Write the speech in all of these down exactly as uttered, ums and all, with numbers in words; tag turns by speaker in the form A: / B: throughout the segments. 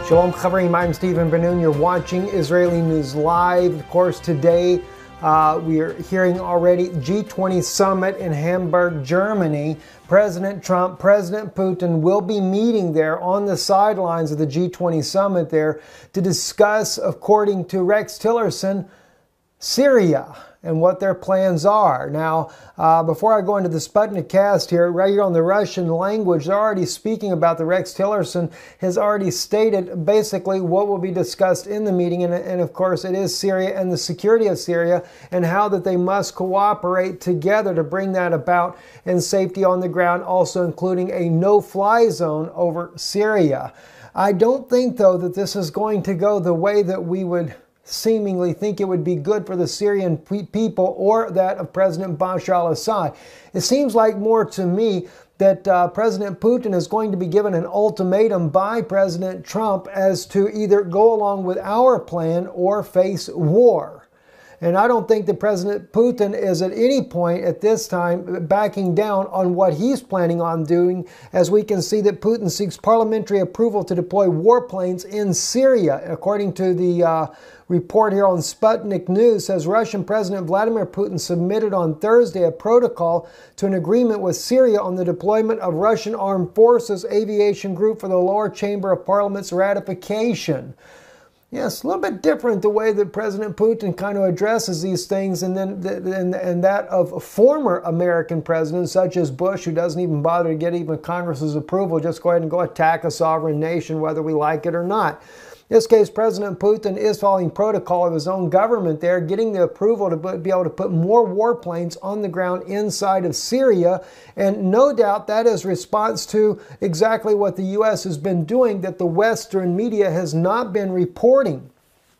A: Shalom Chavrim, I'm Stephen Ben-Nun. You're watching Israeli News Live. Of course, today uh, we are hearing already G twenty summit in Hamburg, Germany. President Trump, President Putin will be meeting there on the sidelines of the G twenty summit there to discuss, according to Rex Tillerson, Syria and what their plans are. Now, uh, before I go into the Sputnik cast here, right here on the Russian language, they're already speaking about the Rex Tillerson has already stated basically what will be discussed in the meeting. And, and of course, it is Syria and the security of Syria and how that they must cooperate together to bring that about and safety on the ground, also including a no-fly zone over Syria. I don't think, though, that this is going to go the way that we would seemingly think it would be good for the Syrian people or that of President Bashar al-Assad. It seems like more to me that uh, President Putin is going to be given an ultimatum by President Trump as to either go along with our plan or face war. And I don't think that President Putin is at any point at this time backing down on what he's planning on doing, as we can see that Putin seeks parliamentary approval to deploy warplanes in Syria. According to the uh, report here on Sputnik News, says Russian President Vladimir Putin submitted on Thursday a protocol to an agreement with Syria on the deployment of Russian Armed Forces Aviation Group for the lower chamber of Parliament's ratification. Yes, a little bit different the way that President Putin kind of addresses these things and then and, and that of former American presidents such as Bush, who doesn't even bother to get even Congress's approval, just go ahead and go attack a sovereign nation whether we like it or not. In this case, President Putin is following protocol of his own government there, getting the approval to be able to put more warplanes on the ground inside of Syria. And no doubt that is response to exactly what the U S has been doing that the Western media has not been reporting.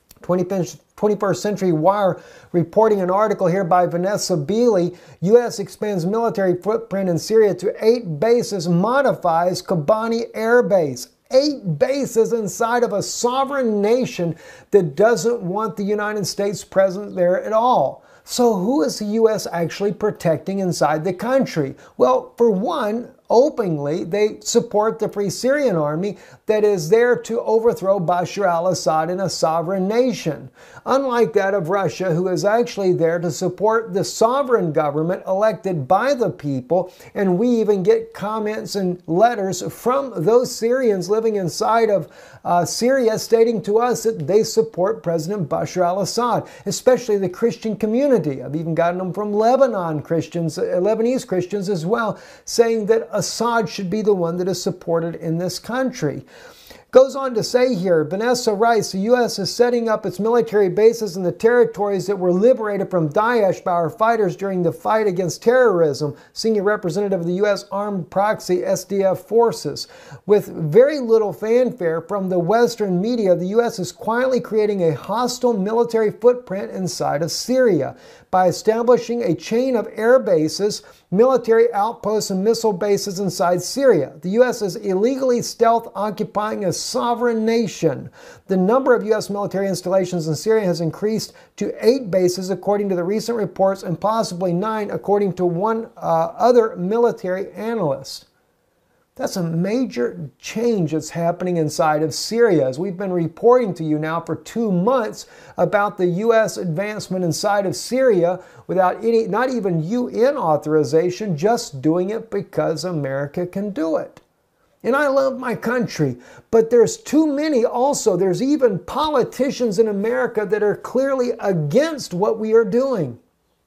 A: twenty-first Century Wire reporting an article here by Vanessa Beeley. U S expands military footprint in Syria to eight bases, modifies Kobani Air Base. Eight bases inside of a sovereign nation that doesn't want the United States present there at all. So who is the U S actually protecting inside the country? Well, for one, openly, they support the Free Syrian Army that is there to overthrow Bashar al-Assad in a sovereign nation. Unlike that of Russia, who is actually there to support the sovereign government elected by the people, and we even get comments and letters from those Syrians living inside of uh, Syria stating to us that they support President Bashar al-Assad, especially the Christian community. I've even gotten them from Lebanon Christians, uh, Lebanese Christians as well, saying that Assad should be the one that is supported in this country. Goes on to say here, Vanessa writes, the U S is setting up its military bases in the territories that were liberated from Daesh by our fighters during the fight against terrorism, senior representative of the U S Armed Proxy S D F forces. With very little fanfare from the Western media, the U S is quietly creating a hostile military footprint inside of Syria by establishing a chain of air bases, military outposts, and missile bases inside Syria. The U S is illegally stealth occupying a sovereign nation. The number of U S military installations in Syria has increased to eight bases according to the recent reports and possibly nine according to one uh, other military analyst. That's a major change that's happening inside of Syria, as we've been reporting to you now for two months about the U S advancement inside of Syria without any, not even U N authorization, just doing it because America can do it. And I love my country, but there's too many also. There's even politicians in America that are clearly against what we are doing.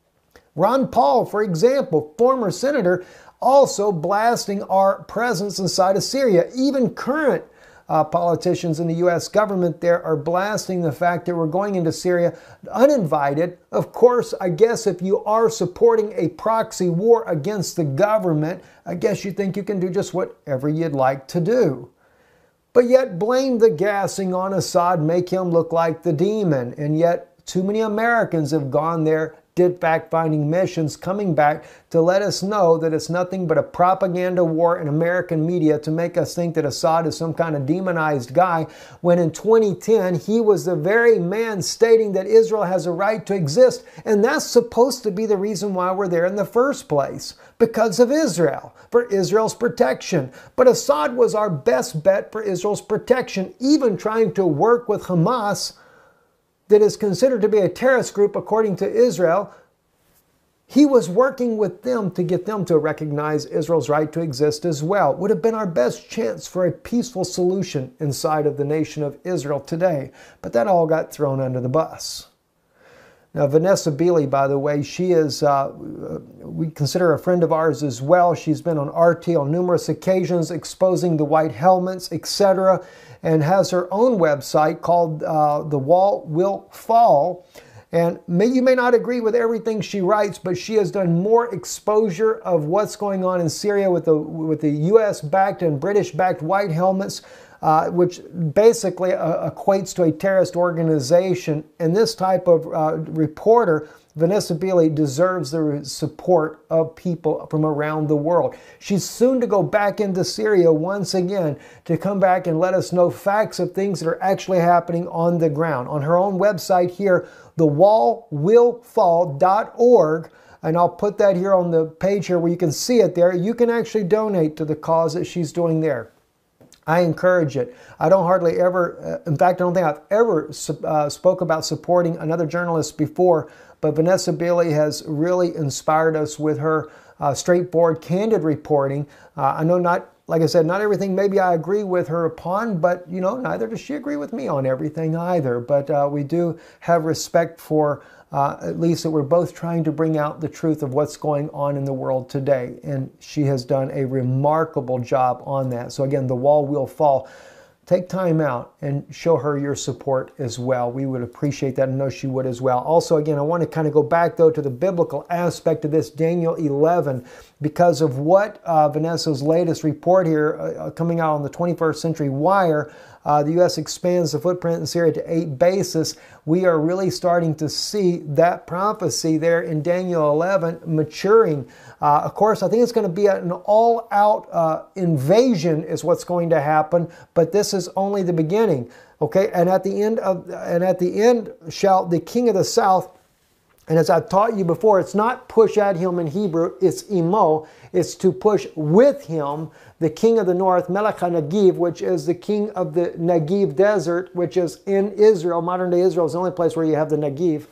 A: Ron Paul, for example, former senator, also blasting our presence inside of Syria. Even current uh, politicians in the U S government there are blasting the fact that we're going into Syria uninvited. Of course, I guess if you are supporting a proxy war against the government, I guess you think you can do just whatever you'd like to do. But yet blame the gassing on Assad, make him look like the demon. And yet too many Americans have gone there, did fact-finding missions, coming back to let us know that it's nothing but a propaganda war in American media to make us think that Assad is some kind of demonized guy, when in twenty ten he was the very man stating that Israel has a right to exist, and that's supposed to be the reason why we're there in the first place. because of Israel, for Israel's protection. But Assad was our best bet for Israel's protection, even trying to work with Hamas, that is considered to be a terrorist group according to Israel. He was working with them to get them to recognize Israel's right to exist as well. Would have been our best chance for a peaceful solution inside of the nation of Israel today. But that all got thrown under the bus. Now, Vanessa Beeley, by the way, she is, uh, we consider a friend of ours as well. She's been on R T on numerous occasions exposing the white helmets, et cetera, and has her own website called uh, The Wall Will Fall. And may, you may not agree with everything she writes, but she has done more exposure of what's going on in Syria with the, with the U S-backed and British-backed white helmets, uh, which basically uh, equates to a terrorist organization. And this type of uh, reporter, Vanessa Beeley, deserves the support of people from around the world. She's soon to go back into Syria once again to come back and let us know facts of things that are actually happening on the ground. On her own website here, the wall will fall dot org, and I'll put that here on the page here where you can see it there. You can actually donate to the cause that she's doing there. I encourage it. I don't hardly ever, uh, in fact, I don't think I've ever uh, spoke about supporting another journalist before, but Vanessa Beeley has really inspired us with her uh, straightforward, candid reporting. Uh, I know not, like I said, not everything maybe I agree with her upon, but, you know, neither does she agree with me on everything either. But uh, we do have respect for uh, at least that we're both trying to bring out the truth of what's going on in the world today. And she has done a remarkable job on that. So again, the wall will fall. Take time out and show her your support as well. We would appreciate that, and know she would as well. Also, again, I want to kind of go back, though, to the biblical aspect of this, Daniel eleven, because of what uh, Vanessa's latest report here, uh, coming out on the twenty-first Century Wire, uh, the U S expands the footprint in Syria to eight bases. We are really starting to see that prophecy there in Daniel eleven maturing. Uh, of course, I think it's going to be an all-out uh, invasion is what's going to happen, but this is only the beginning. Okay, and at the end of and at the end shall the king of the south. And as I've taught you before, it's not push at him in Hebrew, it's imo. It's to push with him the king of the north, Melech HaNagiv, which is the king of the Negev desert, which is in Israel. Modern day Israel is the only place where you have the Negev.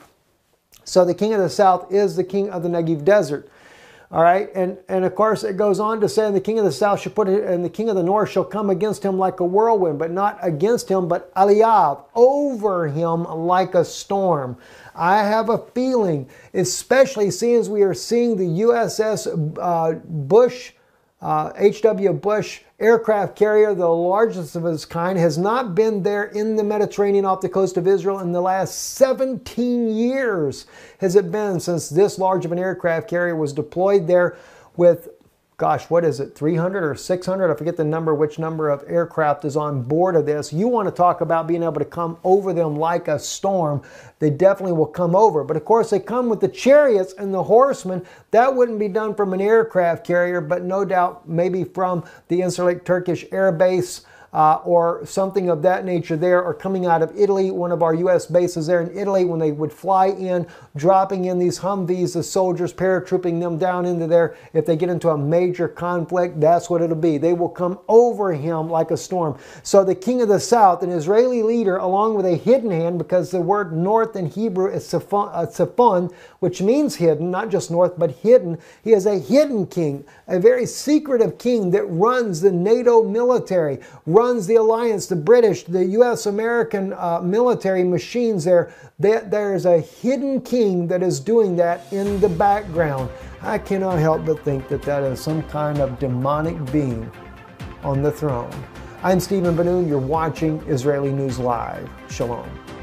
A: So the king of the south is the king of the Negev desert. All right, and, and of course it goes on to say, and the king of the south shall put it, and the king of the north shall come against him like a whirlwind, but not against him, but aliyav, over him like a storm. I have a feeling, especially seeing as we are seeing the U S S uh, Bush, uh, H W Bush aircraft carrier, the largest of its kind, has not been there in the Mediterranean off the coast of Israel in the last seventeen years. Has it been since this large of an aircraft carrier was deployed there with, gosh, what is it, three hundred or six hundred? I forget the number, which number of aircraft is on board of this. You want to talk about being able to come over them like a storm. They definitely will come over. But of course, they come with the chariots and the horsemen. That wouldn't be done from an aircraft carrier, but no doubt maybe from the Incirlik Turkish Air Base, Uh, or something of that nature there, or coming out of Italy, one of our U S bases there in Italy, when they would fly in, dropping in these Humvees, the soldiers, paratrooping them down into there. If they get into a major conflict, that's what it'll be. They will come over him like a storm. So the king of the south, an Israeli leader, along with a hidden hand, because the word north in Hebrew is tzafon, which means hidden, not just north, but hidden. He is a hidden king, a very secretive king that runs the NATO military, runs the alliance, the British, the U S American uh, military machines there. That there's a hidden king that is doing that in the background. I cannot help but think that that is some kind of demonic being on the throne. I'm Stephen Benoon. You're watching Israeli News Live. Shalom.